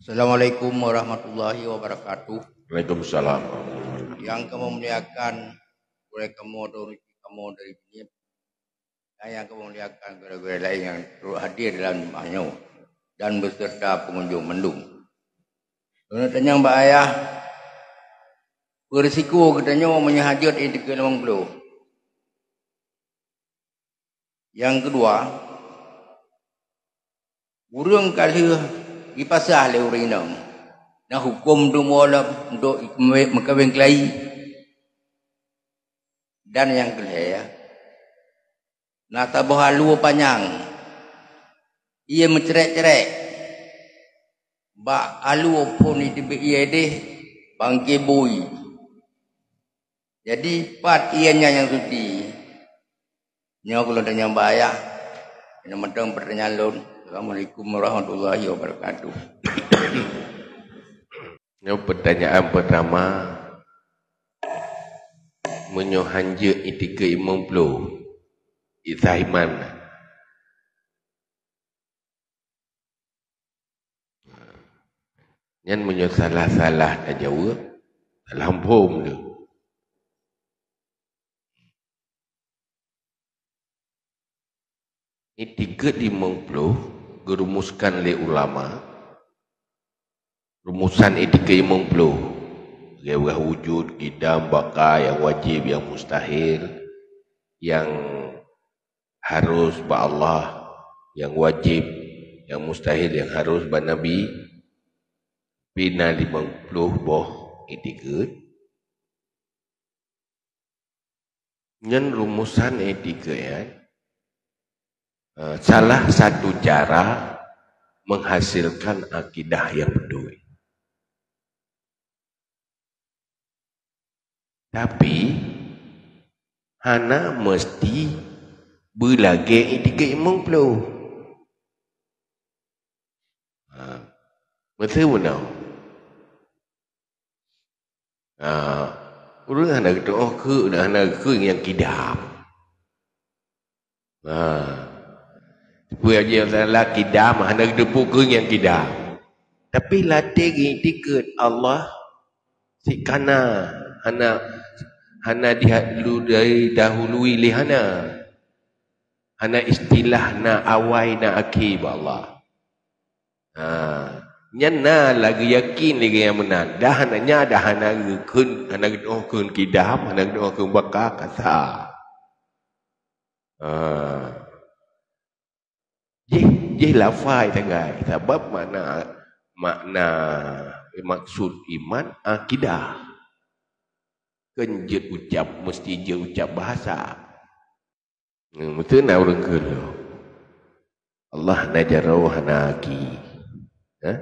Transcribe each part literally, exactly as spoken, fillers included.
Assalamualaikum warahmatullahi wabarakatuh. Waalaikumsalam. Yang kamu muliakan, boleh kamu dari kamu dari sini. Dan yang kamu muliakan guru-guru lain yang turut hadir dalam jemaahnya dan beserta pengunjung mendung. Saya tanya Mbak Ayah, berisiko katanya menyahajat ini ke lima puluh. Yang kedua, burung kali dipasah oleh orang ini. Nah hukum tu mula untuk mengkawin kelahi. Dan yang ketiga, nak tabuh halu panjang, ia mencerek-cerek. Bak halu pun itu ia deh bangke bui. Jadi part ianya yang suci. Nyo kalau tanya Mbak Ayah, ini mentang pertanyaan lun. Assalamualaikum warahmatullahi wabarakatuh. Yang pertanyaan pertama, menyohanja itika imam puluh Itaiman. Yang menyosalah-salah tak jawab, dalam pom tu. Itika imam puluh gerumuskan oleh ulama. Rumusan etika imam puluh. Gawah wujud, kidam, bakar, yang wajib, yang mustahil, yang harus ba Allah, yang wajib, yang mustahil, yang harus ba Nabi. Bina lima puluh boh etika. Yang rumusan etika ya. Salah satu cara menghasilkan akidah yang betul. Tapi hana mesti berlagak etika imam puluh. Ha, betul benar. Ah, orang hana kata oh ke, hana ke yang kidam. Ah, supaya dia salah kidam, hana kata ke yang kidam. Tapi latih etika Allah si kana hana hana didahului lihana hana istilah na awai na akib Allah. Ha, nyana lagi yakin lagi yang menang. Dah hananya dah hana kun hana oh kun kidam hana oh kun bakar kata. Ha. Jih jih lafai tangai sebab makna makna maksud iman akidah. Kan je ucap mesti je ucap bahasa. Hmm, betul nak orang ke lo. Allah najarau hanaki. Ha?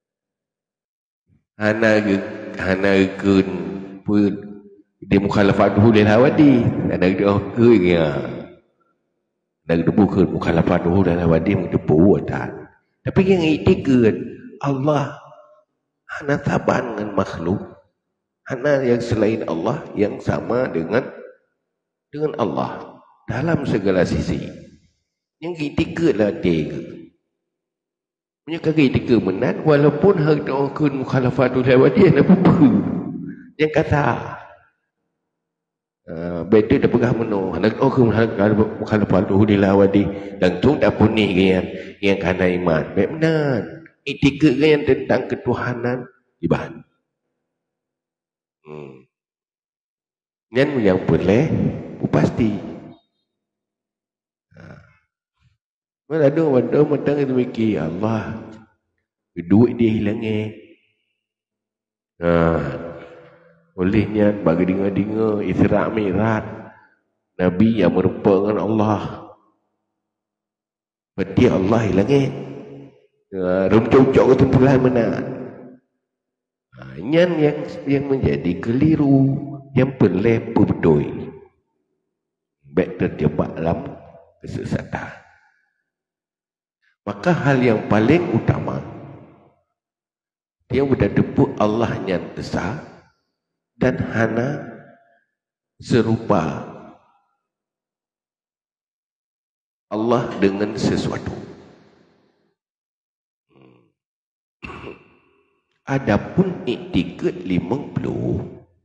Hana hana kun pun di mukhalafatuhu lil hawadi. Ada doa ke ya. Ada bukan mukhalafatuhu lil hawadi mendepu atan. Tapi yang etika Allah hana taban dengan makhluk. Hana yang selain Allah yang sama dengan dengan Allah dalam segala sisi. Yang etika lah dia. Punya kaki etika menang walaupun hak doakan mukhalafatul hawadi apa pun. Yang kata uh, betul dah pegah meno nak doakan mukhalafatul hawadi dan tu dah punih yang yang kana iman. Baik benar. Etika yang tentang ketuhanan ibadah. Hmm. Yang yang boleh pasti. Mana ada ada mentang itu mikir Allah duit dia hilangnya. Nah, olehnya bagi dengar-dengar Isra' Mi'raj Nabi yang merupakan Allah. Berarti Allah hilangnya. Nah, rumcok-cok ketumpulan mana? Nah, yang yang yang menjadi keliru, yang pelep betul. Baik terjebak dalam kesesatan. Maka hal yang paling utama yang sudah debut Allah yang besar dan hana serupa Allah dengan sesuatu. Adapun iktikad lima puluh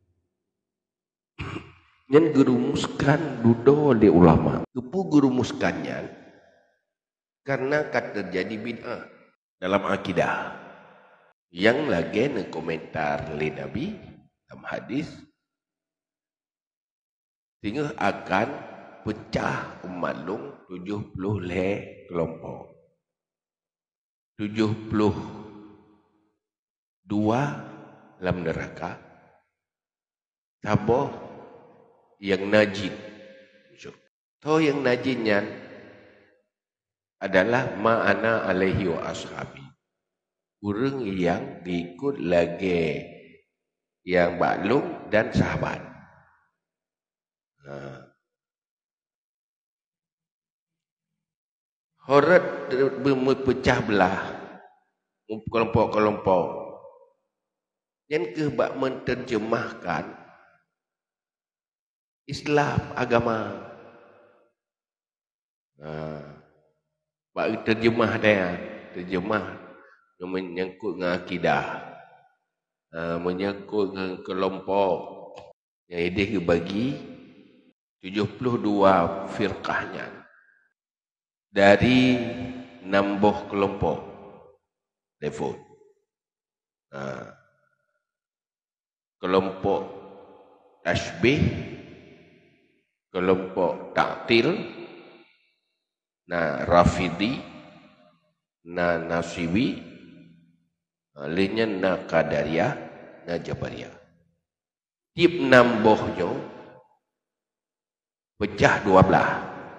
yang gerumuskan dudo oleh ulama. Kepu gerumuskannya karena kat terjadi bid'ah dalam akidah. Yang lagi ne komentar oleh Nabi dalam hadis sehingga akan pecah umat long tujuh puluh le kelompok. tujuh puluh dua dalam neraka. Taboh yang najid. Tahu yang najidnya adalah ma'ana alaihi wa ashabi. Orang yang diikut lagi yang maklum dan sahabat. Ha. Horat berpecah belah kelompok-kelompok. Yang kebak menterjemahkan Islam agama. Ha. Bak terjemah dia, terjemah menyangkut dengan akidah. Ha, menyangkut dengan kelompok yang dia bagi tujuh puluh dua firqahnya dari enam buah kelompok level. Ha. Kelompok tasbih, kelompok ta'til, na rafidi, na nasibi, lainnya na qadariyah, na jabariyah. Tiap enam bohnya pecah dua belah.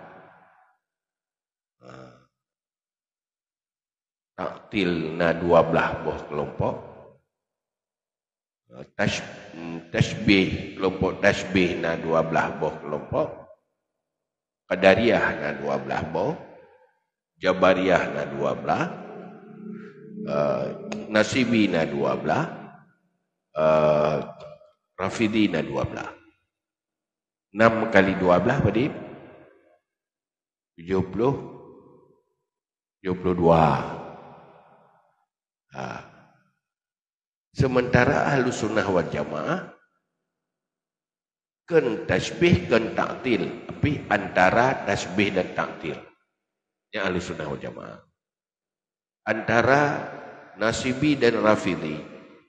Taktil na dua belah boh kelompok. Tash, tasbih, kelompok tasbih na dua belah boh kelompok. Qadariyah na dua belah boh. Jabariyah na dua belah. Uh, nasibi na dua belah. Uh, Rafidi na dua belah. Enam kali dua belah berarti tujuh puluh, tujuh puluh dua. Ha. Sementara Ahlus Sunnah wal Jamaah kan tasbih kan taktil, tapi antara tasbih dan taktil yang Ahlus Sunnah wal Jamaah. Antara nasibi dan rafidi,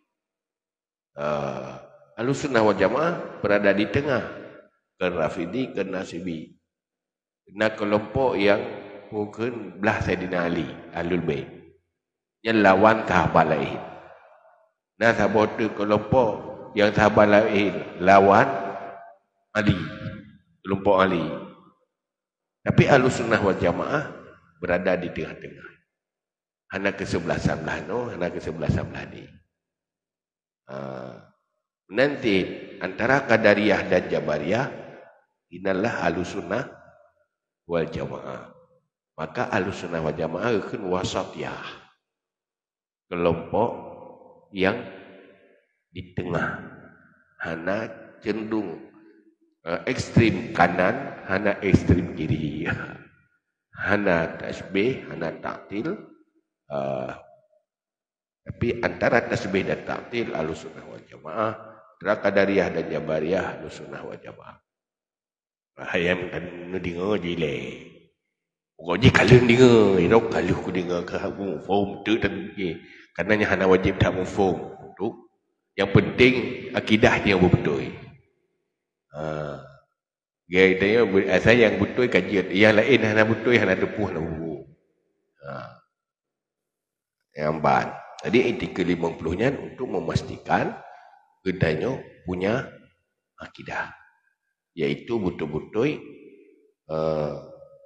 uh, Ahlus Sunnah wal Jamaah berada di tengah, kan rafidi kan nasibi. Nah kelompok yang bukan belah Sayyidina Ali, Ahlul Bait, yang lawan sahabat lain. Nah sahabat itu kelompok yang sahabat lain lawan Ali, kelompok Ali. Tapi Ahlus Sunnah wal Jamaah berada di tengah-tengah. Hana ke sebelah sebelah no, hana ke sebelah sebelah ni. Uh, nanti antara Qadariyah dan Jabariyah inilah Ahlus Sunnah wal Jamaah. Maka Ahlus Sunnah wal Jamaah kan wasatiyah, kelompok yang di tengah, hana cenderung uh, ekstrim kanan, hana ekstrim kiri, hana tasbih, hana taktil, uh, tapi antara tasbih dan taktil Ahlus Sunnah wal Jamaah, antara Qadariyah dan Jabariyah Ahlus Sunnah wal Jamaah. Ayam kan dengar je le. Pokoknya kalian dengar, irok kalian ku dengar ke aku form tu dan ke. Karena hana wajib tak mufum. Tu. Yang penting akidahnya betul. Ha. Dia tanya asal yang betul kajian. Yang lain hana betul, hana tepuh nak bubu. Ha. Yang empat. Jadi etika lima puluh-nya untuk memastikan kedanya punya akidah. Yaitu betul-betul uh,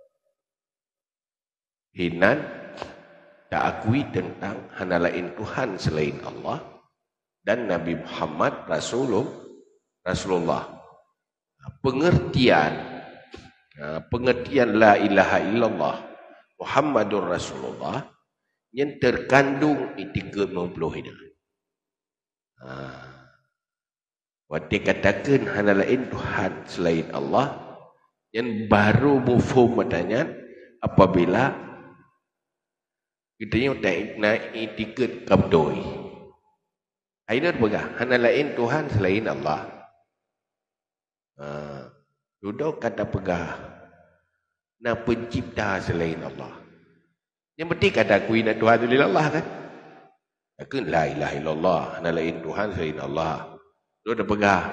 hinan tak akui tentang hana lain Tuhan selain Allah dan Nabi Muhammad Rasulullah. Rasulullah. Pengertian pengertian la ilaha illallah Muhammadur Rasulullah yang terkandung di tiga puluh ini. Ha. Waktu katakan hana lain Tuhan selain Allah yang baru mufhum matanya apabila kita yang tak naik tiket kabdoi. Aina pegang. Hana lain Tuhan selain Allah. Ha. Duduk kata pegang. Na pencipta selain Allah. Yang penting kata aku ina Tuhan selain Allah kan. Aku la ilaha illallah. Hana lain Tuhan selain Allah. Duduk pegang.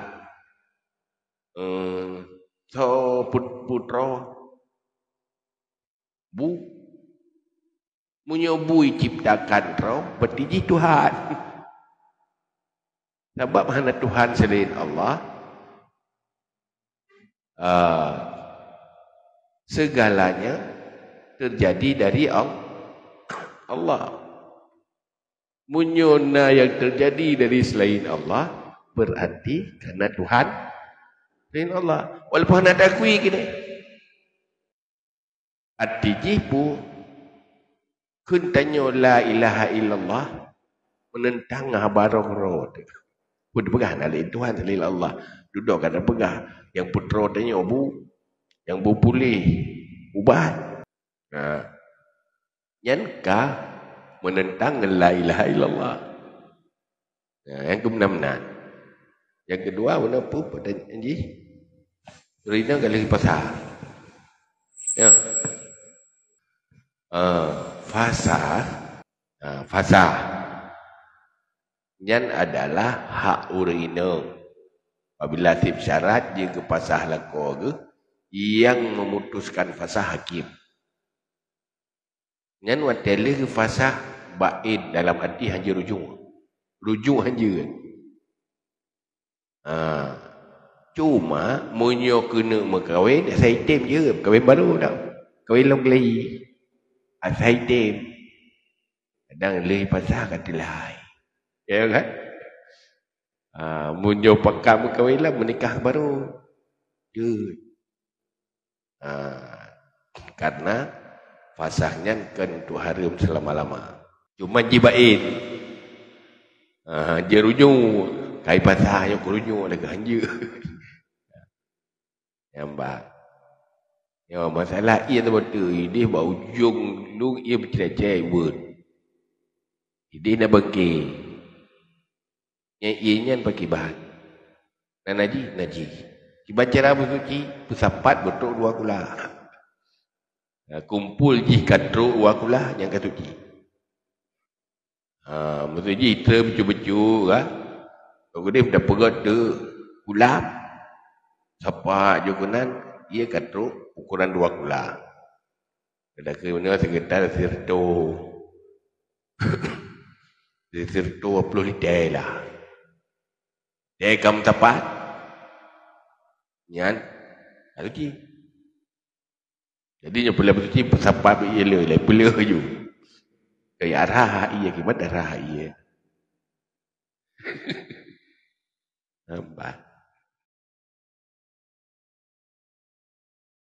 Hmm. So put putra bu menyobui ciptakan kau bertiji Tuhan. Sebab hana Tuhan selain Allah. Uh, segalanya terjadi dari Allah. Munyona yang terjadi dari selain Allah berarti karena Tuhan selain Allah. Walaupun ada akui gini. Artinya pun kun tanya la ilaha illallah menentang habarong roh. Pun pegang dari Tuhan selain Allah. Duduk kata pegang. Yang putra tanya bu, yang bu pulih ubat. Nah, yankah menentang la ilaha illallah. Nah, yang keenam. Yang kedua mana pun pada janji. Rina kali pasal. Ya. Uh, fasa, uh, fasa. Yang adalah hak urina. Apabila tip syarat dia ke pasah lakor ke yang memutuskan fasah hakim. Yang watele ke fasah baid dalam arti hanya rujuk. Rujuk hanya kan. Ha. Cuma munyo kena makawin saya item je, kahwin baru dah. Kahwin long lagi. Asai item. Kadang leh pasah kata lai. Ya kan? Ah, munyo pakam kahwin lah menikah baru. Je. Ah, karena fasahnya kan tu haram selama-lama. Cuma jibain. Ah, je runyu kai pasah yo runyu lagi hanja. Nampak. Ya masalah ia tu betul. Dia bau ujung lu ia bercerai word. Dia nak bagi. Yang ianya bagi bahan. Dan naji, naji. Dibaca Rabu suci, pesapat betul dua kula. Kumpul ji katru dua kula yang katuji. Ha, maksud ji itra becu-becu kan. Kalau dia dah pegat tu kulap. Sapa jokunan ia katru ukuran dua kula. Ada ke mana sekitar sirto. Sirto dua puluh liter lah. Dia kam tepat. Nyan. Lagi. Jadi nya pula bersuci sampai ia le le pula ju. Kayak arah ia gimana arah ia. Nampak.